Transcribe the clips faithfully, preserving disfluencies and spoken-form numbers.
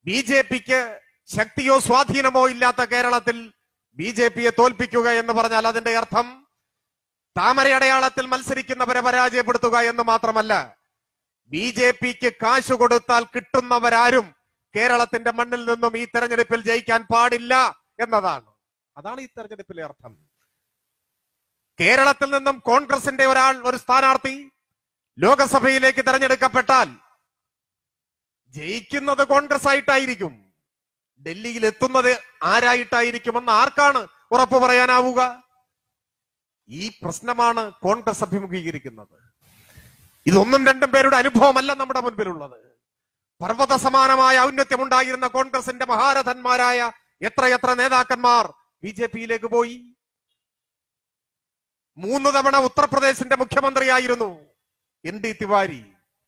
B J പിക്ക് ശക്തിയോ സ്വാധീനമോ ഇല്ലാത്ത കേരളത്തിൽ B J പിയെ തോൽപ്പിക്കുക എന്ന് പറഞ്ഞാൽ അതിന്റെ അർത്ഥം താമരയടയാളത്തിൽ മത്സരിക്കുന്നവരെ പരാജയപ്പെടുത്തുക എന്ന് മാത്രമല്ല, ബി ജെ പിക്ക് കാശ് കൊടുത്താൽ കിട്ടുന്നവരാരും കേരളത്തിന്റെ മണ്ണിൽ നിന്നും ഈ തെരഞ്ഞെടുപ്പിൽ ജയിക്കാൻ പാടില്ല എന്നതാണ്. അതാണ് ഈ തെരഞ്ഞെടുപ്പിലെ അർത്ഥം. കേരളത്തിൽ നിന്നും കോൺഗ്രസിന്റെ ഒരാൾ, ഒരു സ്ഥാനാർത്ഥി ലോകസഭയിലേക്ക് തെരഞ്ഞെടുക്കപ്പെട്ടാൽ ജയിക്കുന്നത് കോൺഗ്രസ് ആയിട്ടായിരിക്കും, ഡൽഹിയിൽ എത്തുന്നത് ആരായിട്ടായിരിക്കുമെന്ന് ആർക്കാണ് ഉറപ്പു പറയാനാവുക? ഈ പ്രശ്നമാണ് കോൺഗ്രസ് അഭിമുഖീകരിക്കുന്നത്. ഇതൊന്നും രണ്ടും പേരുടെ അനുഭവമല്ല നമ്മുടെ മുൻപിലുള്ളത്. പർവ്വത സമാനമായ ഔന്നത്യമുണ്ടായിരുന്ന കോൺഗ്രസിന്റെ മഹാരഥന്മാരായ എത്രയെത്ര നേതാക്കന്മാർ ബി ജെ പിയിലേക്ക് പോയി. മൂന്ന് തവണ ഉത്തർപ്രദേശിന്റെ മുഖ്യമന്ത്രിയായിരുന്നു എൻ ഡി തിവാരി.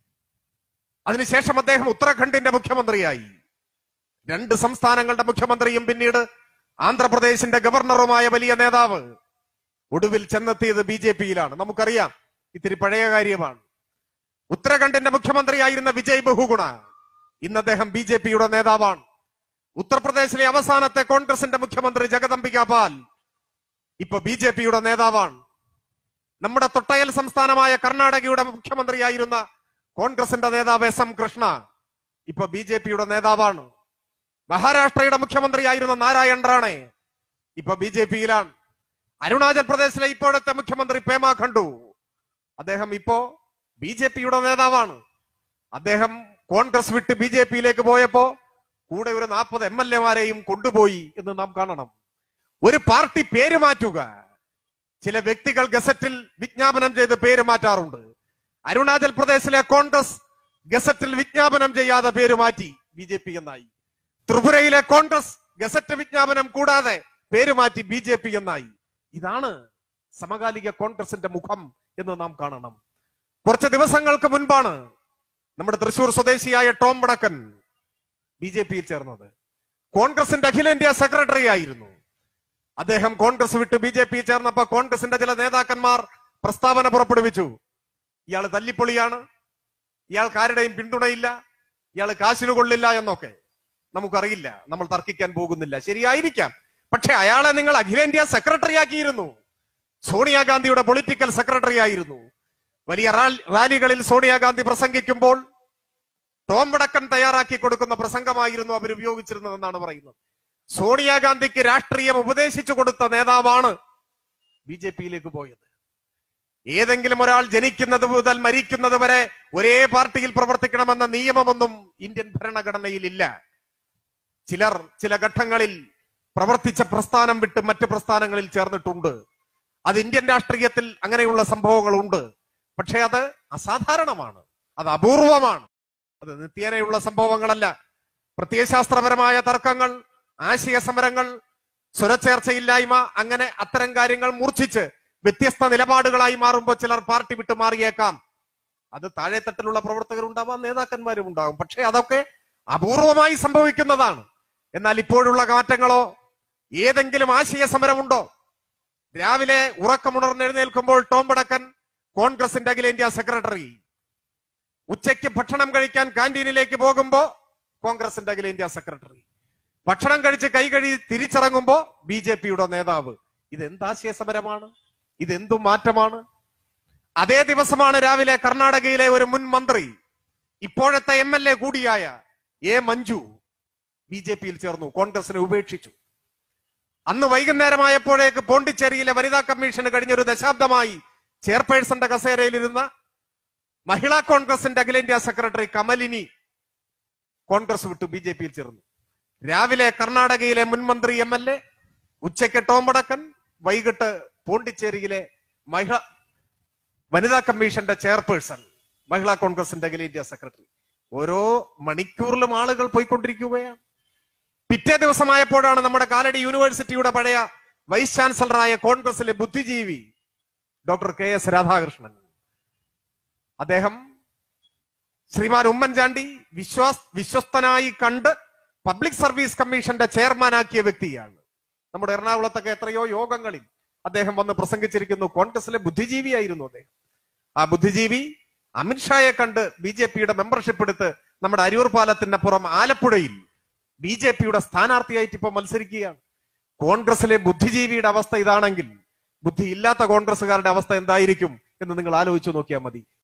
അതിനുശേഷം അദ്ദേഹം ഉത്തരാഖണ്ഡിന്റെ മുഖ്യമന്ത്രിയായി. രണ്ട് സംസ്ഥാനങ്ങളുടെ മുഖ്യമന്ത്രിയും പിന്നീട് ആന്ധ്രാപ്രദേശിന്റെ ഗവർണറുമായ വലിയ നേതാവ് ഒടുവിൽ ചെന്നെത്തിയത് ബി ജെ പിയിലാണ്. നമുക്കറിയാം, ഇത്തിരി പഴയ കാര്യമാണ്. ഉത്തരാഖണ്ഡിന്റെ മുഖ്യമന്ത്രിയായിരുന്ന വിജയ് ബഹുഗുണ ഇന്ന് അദ്ദേഹം ബി ജെ പിയുടെ നേതാവാണ്. ഉത്തർപ്രദേശിലെ അവസാനത്തെ കോൺഗ്രസിന്റെ മുഖ്യമന്ത്രി ജഗദംബിക പാൽ ഇപ്പൊ ബി ജെ പിയുടെ നേതാവാണ്. നമ്മുടെ തൊട്ടയൽ സംസ്ഥാനമായ കർണാടകയുടെ മുഖ്യമന്ത്രിയായിരുന്ന കോൺഗ്രസിന്റെ നേതാവ് എസ് എം കൃഷ്ണ ഇപ്പൊ ബി ജെ പിയുടെ നേതാവാണ്. മഹാരാഷ്ട്രയുടെ മുഖ്യമന്ത്രിയായിരുന്ന നാരായൺ റാണെ ഇപ്പൊ ബി ജെ പിയിലാണ്. അരുണാചൽ പ്രദേശിലെ ഇപ്പോഴത്തെ മുഖ്യമന്ത്രി പേമ ഖണ്ഡു അദ്ദേഹം ഇപ്പോ ബി ജെ പിയുടെ നേതാവാണ്. അദ്ദേഹം കോൺഗ്രസ് വിട്ട് ബി ജെ പിയിലേക്ക് പോയപ്പോ കൂടെ ഒരു നാൽപ്പത് എം എൽ എമാരെയും കൊണ്ടുപോയി എന്ന് നാം കാണണം. ഒരു പാർട്ടി പേര് മാറ്റുക, ചില വ്യക്തികൾ ഗസറ്റിൽ വിജ്ഞാപനം ചെയ്ത് പേര് മാറ്റാറുണ്ട്. അരുണാചൽ പ്രദേശിലെ കോൺഗ്രസ് ഗസറ്റിൽ വിജ്ഞാപനം ചെയ്യാതെ പേര് മാറ്റി ബി ജെ പി എന്നായി. ത്രിപുരയിലെ കോൺഗ്രസ് ഗസറ്റ് വിജ്ഞാപനം കൂടാതെ പേര് മാറ്റി ബി ജെ പി എന്നായി. ഇതാണ് സമകാലിക കോൺഗ്രസിന്റെ മുഖം എന്ന് നാം കാണണം. കുറച്ച് ദിവസങ്ങൾക്ക് മുൻപാണ് നമ്മുടെ തൃശൂർ സ്വദേശിയായ ടോം വടക്കൻ ബി ജെ പിയിൽ ചേർന്നത്. കോൺഗ്രസിന്റെ അഖിലേന്ത്യാ സെക്രട്ടറി ആയിരുന്നു അദ്ദേഹം. കോൺഗ്രസ് വിട്ട് ബി ജെ പിയിൽ ചേർന്നപ്പോ കോൺഗ്രസിന്റെ ചില നേതാക്കന്മാർ പ്രസ്താവന പുറപ്പെടുവിച്ചു. ഇയാൾ തല്ലിപ്പൊളിയാണ്, ഇയാൾക്ക് ആരുടെയും പിന്തുണയില്ല, ഇയാൾ കാശിന് കൊള്ളില്ല എന്നൊക്കെ. നമുക്കറിയില്ല, നമ്മൾ തർക്കിക്കാൻ പോകുന്നില്ല, ശരിയായിരിക്കാം. പക്ഷെ അയാളെ നിങ്ങൾ അഖിലേന്ത്യാ സെക്രട്ടറി ആക്കിയിരുന്നു. സോണിയാഗാന്ധിയുടെ പൊളിറ്റിക്കൽ സെക്രട്ടറി ആയിരുന്നു. വലിയ റാലികളിൽ സോണിയാഗാന്ധി പ്രസംഗിക്കുമ്പോൾ ടോം വടക്കൻ തയ്യാറാക്കി കൊടുക്കുന്ന പ്രസംഗമായിരുന്നു അവർ ഉപയോഗിച്ചിരുന്നതെന്നാണ് പറയുന്നത്. സോണിയാഗാന്ധിക്ക് രാഷ്ട്രീയം ഉപദേശിച്ചു കൊടുത്ത നേതാവാണ് ബി ജെ പിയിലേക്ക് പോയത്. ഏതെങ്കിലും ഒരാൾ ജനിക്കുന്നത് മുതൽ മരിക്കുന്നത് വരെ ഒരേ പാർട്ടിയിൽ പ്രവർത്തിക്കണമെന്ന നിയമമൊന്നും ഇന്ത്യൻ ഭരണഘടനയിൽ ഇല്ല. ചിലർ ചില ഘട്ടങ്ങളിൽ പ്രവർത്തിച്ച പ്രസ്ഥാനം വിട്ട് മറ്റ് പ്രസ്ഥാനങ്ങളിൽ ചേർന്നിട്ടുണ്ട്. അത് ഇന്ത്യൻ രാഷ്ട്രീയത്തിൽ അങ്ങനെയുള്ള സംഭവങ്ങളുണ്ട്. പക്ഷെ അത് അസാധാരണമാണ്, അത് അപൂർവമാണ്, അത് നിത്യേനയുള്ള സംഭവങ്ങളല്ല. പ്രത്യയശാസ്ത്രപരമായ തർക്കങ്ങൾ, ആശയ സമരങ്ങൾ, സ്വരച്ചേർച്ചയില്ലായ്മ, അങ്ങനെ അത്തരം കാര്യങ്ങൾ മൂർച്ഛിച്ച് വ്യത്യസ്ത നിലപാടുകളായി മാറുമ്പോൾ ചിലർ പാർട്ടി വിട്ട് മാറിയേക്കാം. അത് താഴെത്തട്ടിലുള്ള പ്രവർത്തകരുണ്ടാവാം, നേതാക്കന്മാരും ഉണ്ടാകും. പക്ഷെ അതൊക്കെ അപൂർവമായി സംഭവിക്കുന്നതാണ്. എന്നാൽ ഇപ്പോഴുള്ള മാറ്റങ്ങളോ, ഏതെങ്കിലും ആശയ സമരമുണ്ടോ? രാവിലെ ഉറക്കമുണർന്നെഴുന്നേൽക്കുമ്പോൾ ടോം വടക്കൻ കോൺഗ്രസിന്റെ അഖിലേന്ത്യാ സെക്രട്ടറി, ഉച്ചയ്ക്ക് ഭക്ഷണം കഴിക്കാൻ കാന്റീനിലേക്ക് പോകുമ്പോ കോൺഗ്രസിന്റെ അഖിലേന്ത്യാ സെക്രട്ടറി, ഭക്ഷണം കഴിച്ച് കൈ കഴുകി തിരിച്ചിറങ്ങുമ്പോ ബി ജെ പിയുടെ നേതാവ്. ഇതെന്താശയ സമരമാണ്? ഇതെന്തു മാറ്റമാണ്? അതേ ദിവസമാണ് രാവിലെ കർണാടകയിലെ ഒരു മുൻ മന്ത്രി, ഇപ്പോഴത്തെ എം എൽ എ കൂടിയായ എ മഞ്ജു ബി ജെ പിയിൽ ചേർന്നു, കോൺഗ്രസിനെ ഉപേക്ഷിച്ചു. അന്ന് വൈകുന്നേരമായപ്പോഴേക്ക് പോണ്ടിച്ചേരിയിലെ വനിതാ കമ്മീഷന് കഴിഞ്ഞൊരു ദശാബ്ദമായി ചെയർപേഴ്സന്റെ കസേരയിലിരുന്ന മഹിളാ കോൺഗ്രസിന്റെ അഖിലേന്ത്യാ സെക്രട്ടറി കമലിനി കോൺഗ്രസ് വിട്ടു ബി ജെ പിയിൽ ചേർന്നു. രാവിലെ കർണാടകയിലെ മുൻമന്ത്രി എം എൽ എ, ഉച്ചയ്ക്ക് ടോം വടക്കൻ, വൈകിട്ട് പോണ്ടിച്ചേരിയിലെ മഹിള വനിതാ കമ്മീഷന്റെ ചെയർപേഴ്സൺ, മഹിളാ കോൺഗ്രസിന്റെ അഖിലേന്ത്യാ സെക്രട്ടറി. ഓരോ മണിക്കൂറിലും ആളുകൾ പോയിക്കൊണ്ടിരിക്കുകയാണ്. പിറ്റേ ദിവസമായപ്പോഴാണ് നമ്മുടെ കാലടി യൂണിവേഴ്സിറ്റിയുടെ പഴയ വൈസ് ചാൻസലറായ കോൺഗ്രസിലെ ബുദ്ധിജീവി ഡോക്ടർ കെ എസ് രാധാകൃഷ്ണൻ, അദ്ദേഹം ശ്രീമാൻ ഉമ്മൻചാണ്ടി വിശ്വാസ് വിശ്വസ്തനായി കണ്ട് പബ്ലിക് സർവീസ് കമ്മീഷന്റെ ചെയർമാനാക്കിയ വ്യക്തിയാണ്. നമ്മുടെ എറണാകുളത്തൊക്കെ എത്രയോ യോഗങ്ങളിൽ അദ്ദേഹം വന്ന് പ്രസംഗിച്ചിരിക്കുന്നു. കോൺഗ്രസിലെ ബുദ്ധിജീവിയായിരുന്നു അദ്ദേഹം. ആ ബുദ്ധിജീവി അമിത്ഷായെ കണ്ട് ബി ജെ പിയുടെ മെമ്പർഷിപ്പ് എടുത്ത് നമ്മുടെ അരൂർ പാലത്തിനപ്പുറം ആലപ്പുഴയിൽ ബി ജെ പിയുടെ സ്ഥാനാർത്ഥിയായിട്ട് ഇപ്പൊ മത്സരിക്കുകയാണ്. കോൺഗ്രസിലെ ബുദ്ധിജീവിയുടെ അവസ്ഥ ഇതാണെങ്കിൽ ബുദ്ധി ഇല്ലാത്ത കോൺഗ്രസുകാരുടെ അവസ്ഥ എന്തായിരിക്കും എന്ന് നിങ്ങൾ ആലോചിച്ചു നോക്കിയാൽ മതി.